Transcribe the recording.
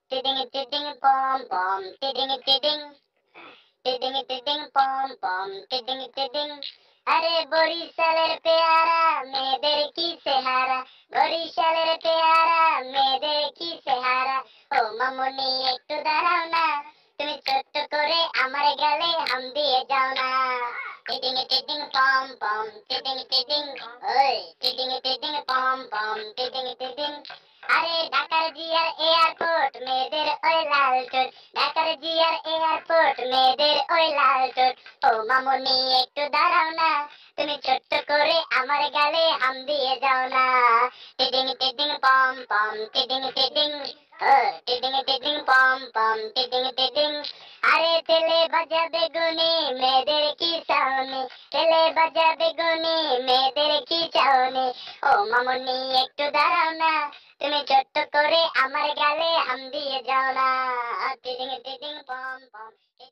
টিডিং টিডিং পম পম টিডিং টিডিং টিডিং টিডিং পম পম টিডিং টিডিং। আরে বরিশালের পেয়ারা মেয়েদের কি চেহারা, বরিশালের পেয়ারা মেয়েদের কি চেহারা। ও মামুনি একটু দাঁড়াও না, তুমি ছোট্ট করে আমার গালে হাম দিয়ে যাও না। টিডিং টিডিং পম পম টিডিং টিডিং, ওই টিডিং টিডিং পম পম টিডিং টিডিং। আরে ঢাকার জিয়ার এয়ারপোর্ট মেয়েদের ওই লাল ঠোঁট, ঢাকার জিয়ার এয়ারপোর্ট মেয়েদের ওই লাল ঠোঁট। ও মামুনি একটু দাঁড়াও না, তুমি ছোট্ট করে আমার গালে হাম দিয়ে যাও না। টিডিং টিডিং পম পম টিডিং টিডিং, ও টিডিং টিডিং পম পম টিডিং টিডিং। আরে তেলে ভাজা বেগুনি মেয়েদের কি চাউনি, তেলে ভাজা বেগুনি মেয়েদের কি চাউনি। ও মামুনি একটু দাঁড়াও না, তুমি ছোট্ট করে আমার গালে হাম দিয়ে যাও না। টিডিং টিডিং পম পম।